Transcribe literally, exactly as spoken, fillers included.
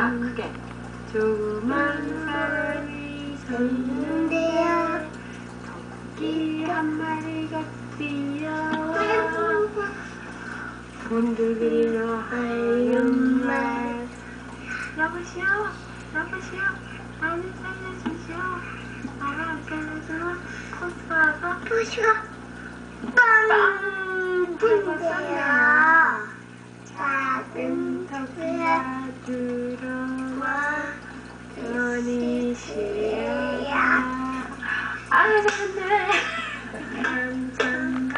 함께 조그만 사람이 서 있는데요. 토끼 한 마리가 뛰어와 문들기며 하얀 말 여보시오 여보시오 나를 살려주시오 나를 살려주면 코스가 부시오 빵 bun데요 작은 토끼야 들어